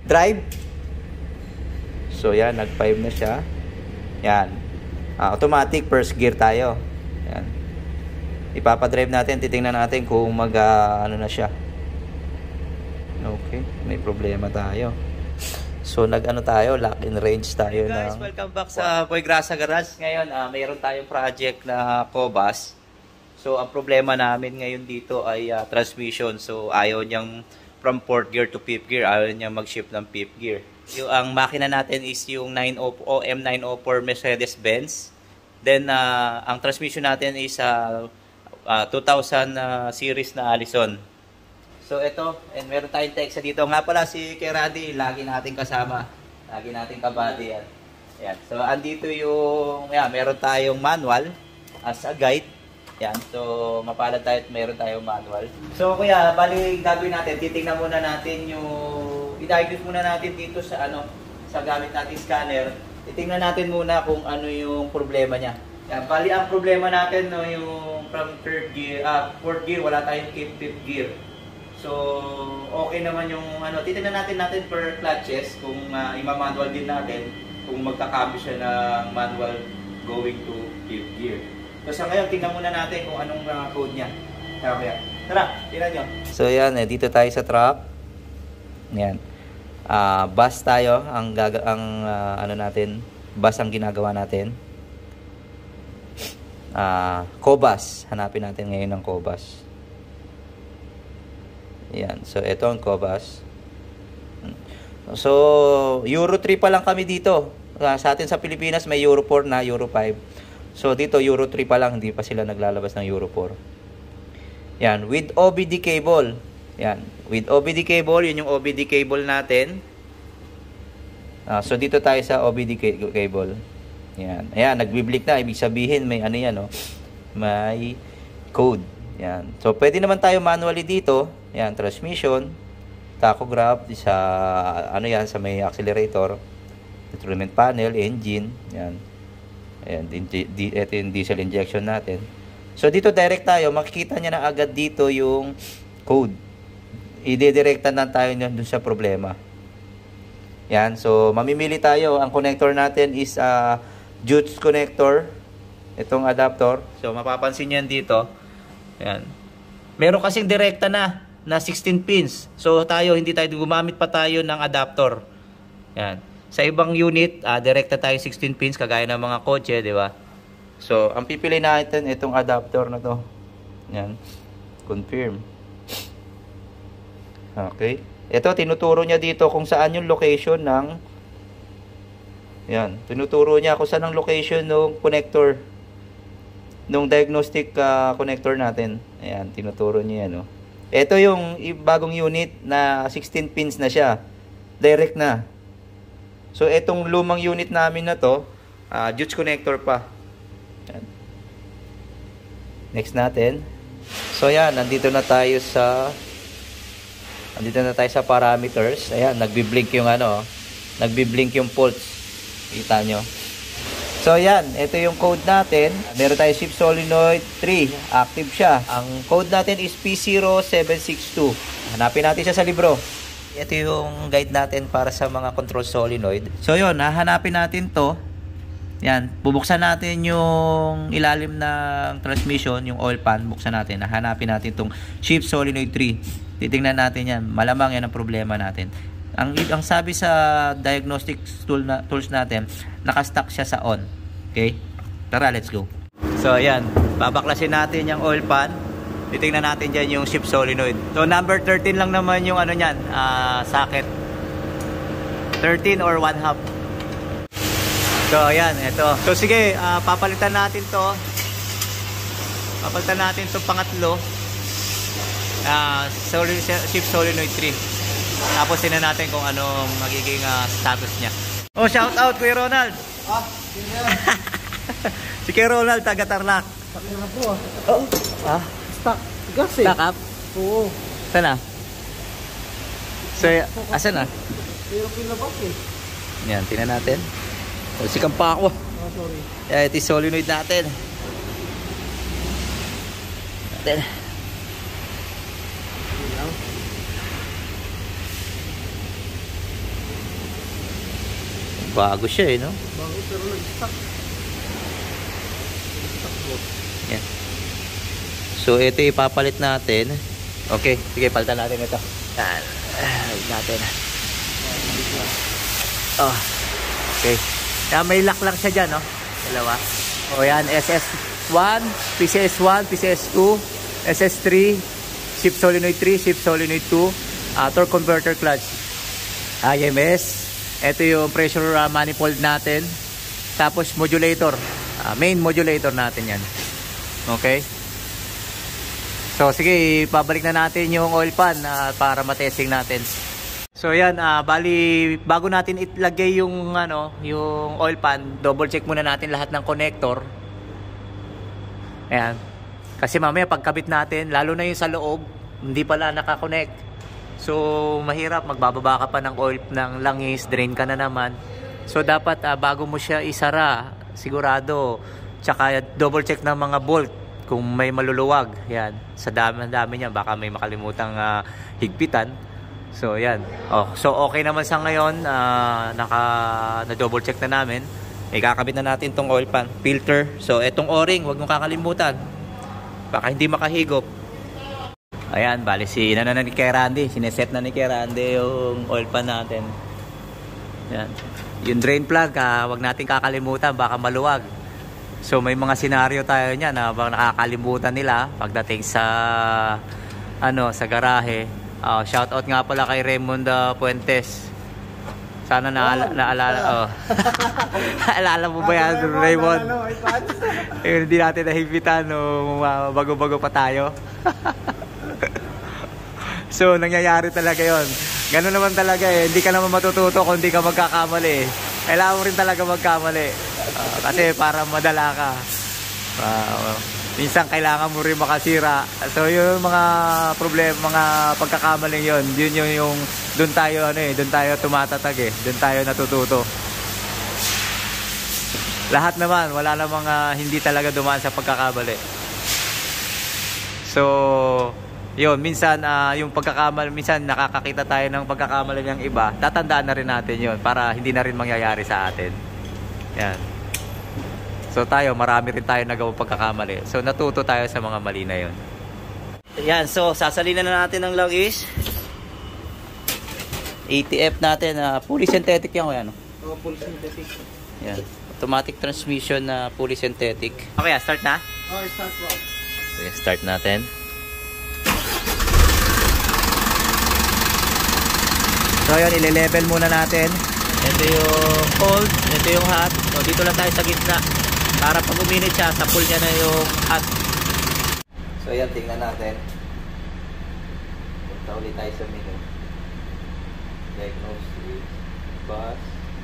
drive. So yan, nag 5 na siya. Yan. Automatic first gear tayo. Yan. Ipapadrive natin, titingnan natin kung ano na siya. Okay, may problema tayo. So nag-ano tayo, lock in range tayo. Guys, welcome back sa Boy Grasa Garage. Ngayon, mayroon tayong project na Cobas. So ang problema namin ngayon dito ay transmission. So ayaw niyang from 4th gear to 5th gear, ayaw niyang mag-shift ng 5th gear. Ang makina natin is yung OM904 Mercedes-Benz. Then ang transmission natin is 2000 series na Allison. So ito, and meron tayong text dito. Nga pala si Keradi, lagi nating kasama. Lagi nating kabady yan. Yan. So andito yung, meron tayong manual as a guide. Yan. So mapalad tayo at meron tayong manual. So kuya, bali gagawin natin, titingnan muna natin yung, i-diagnose muna natin dito sa sa gamit nating scanner. Titingnan natin muna kung ano yung problema niya. Yan. Bali ang problema natin, no, yung from 3rd gear, 4th gear, wala tayong 5th gear. So, okay naman yung titingnan natin per clutches kung ima-manual din natin kung magkakambyo siya ng manual going to 5th gear. So, sa ngayon, tingnan muna natin kung anong code niya. Tara, tingnan nyo. So, yan, dito tayo sa truck. Yan. Bus tayo, bus ang ginagawa natin. Cobas, hanapin natin ngayon ng Cobas. Yan. So, ito ang Cobas. So, Euro 3 pa lang kami dito. Sa atin sa Pilipinas, may Euro 4 na, Euro 5. So, dito, Euro 3 pa lang. Hindi pa sila naglalabas ng Euro 4. Yan. With OBD cable. Yan. With OBD cable, yun yung OBD cable natin. So, dito tayo sa OBD cable. Yan. Ayan, nagbiblink na. Ibig sabihin, may may code. Yan. So, pwede naman tayo manually dito. Yan, transmission, tachograph, sa sa may accelerator, instrument panel, engine, yan. Ayan, ito yung diesel injection natin. So, dito direct tayo, makikita niya na agad dito yung code. Ide-directan na tayo dun sa problema. Yan, so, mamimili tayo. Ang connector natin is Jutes connector. Itong adapter. So, mapapansin niyan dito. Yan. Meron kasing direkta na 16 pins. So hindi tayo gumamit pa tayo ng adapter. Yan. Sa ibang unit, direkta tayo 16 pins kagaya ng mga kotse, di ba? So ang pipili natin itong adapter na to. Yan. Confirm. Okay. Ito tinuturo niya dito kung saan yung location ng tinuturo niya kung saan ang location ng connector nung diagnostic connector natin. Ayan, tinuturo niya yan, Ito yung bagong unit na 16 pins na siya. Direct na. So, itong lumang unit namin na to, Jutes connector pa. Ayan. Next natin. So, yan. Nandito na tayo sa parameters. Ayan, nagbi-blink yung nagbi-blink yung pulse. Kita nyo. So yan, ito yung code natin. Meron tayo shift solenoid 3, active siya. Ang code natin is P0762. Hanapin natin siya sa libro. Ito yung guide natin para sa mga control solenoid. So yun, hahanapin natin to. Yan, bubuksan natin yung ilalim ng transmission, yung oil pan, buksan natin. Hanapin natin itong shift solenoid 3. Titingnan natin yan. Malamang yan ang problema natin. Ang sabi sa diagnostic tools natin, naka-stack siya sa on. Okay? Tara, let's go. So, ayan. Babaklasin natin yung oil pan. Titingnan natin dyan yung shift solenoid. So, number 13 lang naman yung niyan, socket. 13 or 1/2. So, ayan. Ito. So, sige. Papalitan natin to. Papalitan natin to pangatlo. Shift solenoid 3. Tapos tingnan natin kung anong magiging status niya. Oh, shout out Kuya Ronald. Si Kuya Ronald, taga Tarlac. Sakit na po. Oh. Stock. Gas eh. Stock up? Oo. Saan na? So, asan na? Pero pinabas eh. Yan, tingnan natin. O, sikam pa ako. Oh, sorry. Ito yung solenoid natin. Bago siya no? Bago pero nag-stock. Yan. So ito ipapalit natin. Okay, sige, palitan natin ito. Yan. Natin. Oh. Okay. Yan, may lock lang siya dyan, no? Dalawa. O yan, SS1, PCS1, PCS2, SS3, shift solenoid 3, shift solenoid 2, torque converter clutch. IMS. Ito yung pressure manifold natin. Tapos modulator. Main modulator natin yan. Okay. So sige, pabalik na natin yung oil pan para matesting natin. So yan, bali bago natin itlagay yung yung oil pan, double check muna natin lahat ng connector. Ayan. Kasi mamaya pagkabit natin, lalo na yung sa loob, hindi pala nakakonect. So mahirap, magbababa ka pa ng oil ng langis, drain ka na naman. So dapat bago mo siya isara, sigurado, tsaka double check ng mga bolt kung may maluluwag. Yan, sa dami niya baka may makalimutang higpitan. So yan. So okay naman sa ngayon, na double check na namin. Ikakabit na natin tong oil pan filter. So etong o-ring, huwag mong kakalimutan, baka hindi makahigop. Ayan, bali na ni Kuya Randy, sineset na ni Kuya Randy yung oil pan natin. Yan. Yung drain plug, wag natin kakalimutan, baka maluwag. So may mga senaryo tayo niyan na bang nakakalimutan nila pagdating sa sa garahe. Shout out nga pala kay Raymond Puentes. Sana naalala. Naalala mo ba yan, Raymond? Hindi natin nahigpitan bago-bago pa tayo. So nangyayari talaga yon. Ganun naman talaga hindi ka naman matututo kung hindi ka magkakamali. Kailangan mo rin talaga magkamali. Kasi para madala ka. Minsan kailangan mo rin makasira. So yung mga problema, mga pagkakamaling yun yung doon tayo doon tayo tumatatag doon tayo natututo. Lahat naman, wala namang hindi talaga dumaan sa pagkakamali. So yun, minsan yung pagkakamali, minsan nakakakita tayo ng pagkakamali ng iba, tatandaan na rin natin yun para hindi na rin mangyayari sa atin. Yan. So tayo, marami rin tayo nagawang pagkakamali. So natuto tayo sa mga mali na yun. Yan, so sasalinan na natin ng langis. ATF natin, fully synthetic yan, kuya, no? Fully synthetic. Yan. Automatic transmission na fully synthetic. Okay, start na? Start bro. Okay, start natin. So yun, ile-level muna natin. Ito yung cold, ito yung hot. So dito lang tayo sa gitna. Para pag uminit siya, sa pool niya na yung hot. So yan, tingnan natin. Punta ulit tayo sa menu. Diagnose with bus.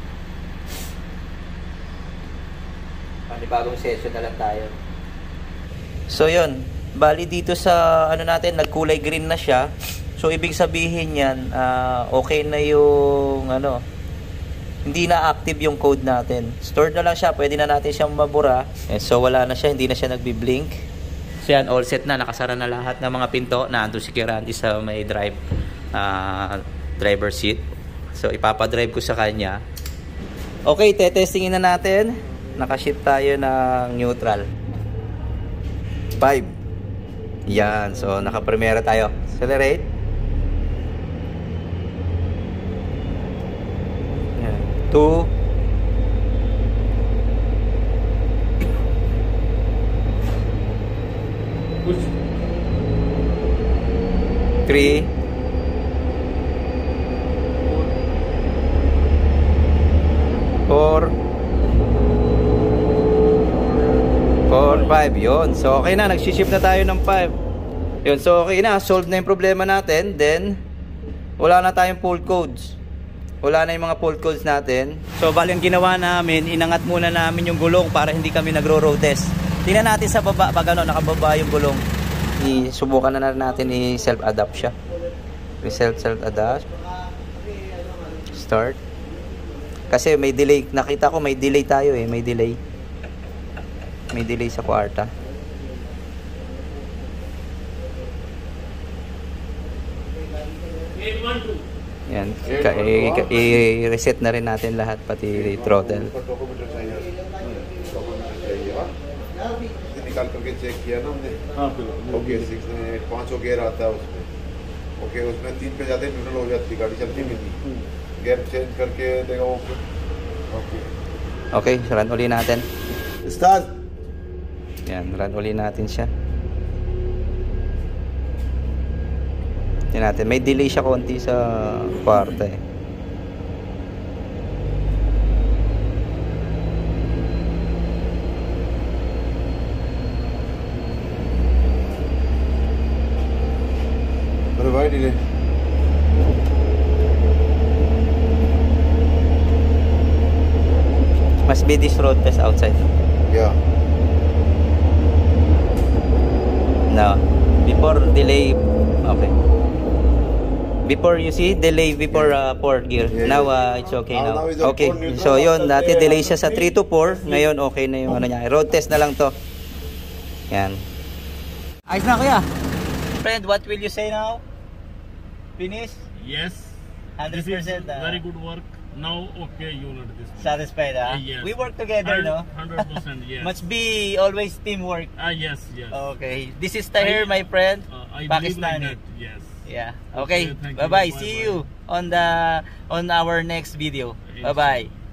Panibagong session na lang tayo. So yun, bali dito sa natin, nagkulay green na siya. So ibig sabihin yan, okay na yung hindi na active yung code natin. Stored na lang siya, pwede na natin siyang mabura. So wala na siya, hindi na siya nagbi-blink. So yan, all set na, nakasara na lahat ng mga pinto. Nandun si Kuya Randy sa may driver seat. So ipapadrive ko sa kanya. Okay, tetestingin na natin. Nakaship tayo ng neutral. 5. Yan, so nakapremera tayo. Accelerate. 2, 3, 4, 5. Yun. So okay na, nagsiship na tayo ng 5. Yun, so okay na, solve na yung problema natin. Then wala na tayong fault codes. Wala na yung mga fault codes natin. So bali ang ginawa namin, inangat muna namin yung gulong para hindi kami nagro-road test. Tingnan natin sa baba, pag nakababa yung gulong. Subukan na natin i-self-adapt siya. Self-adapt. Start. Kasi may delay. Nakita ko may delay tayo may delay. May delay sa kwarta. Yan. I-reset na rin natin lahat, pati throttle. Document चाहिए document चाहिए हाँ निकाल करके चेक किया ना हमने हाँ बिल्कुल ओके 6 में 5 गियर आता है उसमें ओके उसमें 3 पे जाते न्यूट्रल हो जाती गाड़ी चलती भी नहीं गियर चेंज करके देगा वो okay Okay, run uli natin. Start Yan, run uli natin siya. Tingnan natin, may delay siya konti sa kwarta eh. अरे भाई delay Must be this road test outside. क्या No. Before delay, okay. Before you see delay before fourth gear. Yeah, Now yeah. it's okay Now now. is on Okay. four neutral. So yun, dati delay siya sa 3 to 4. Ngayon okay na yung ano niya. Road test na lang to. Yan. Ayos na kuya. Friend, what will you say now? Finish? Yes. 100%. Very good work. Now okay unit this one. Satisfied Yes. We work together, no? 100% yes. Must be always teamwork. Yes. Okay. This is Tahir, my friend. I believe like Pakistani. that. Yes. Yeah. Okay. Okay, thank you. Bye-bye. Bye-bye. See you on our next video. Yes. Bye-bye.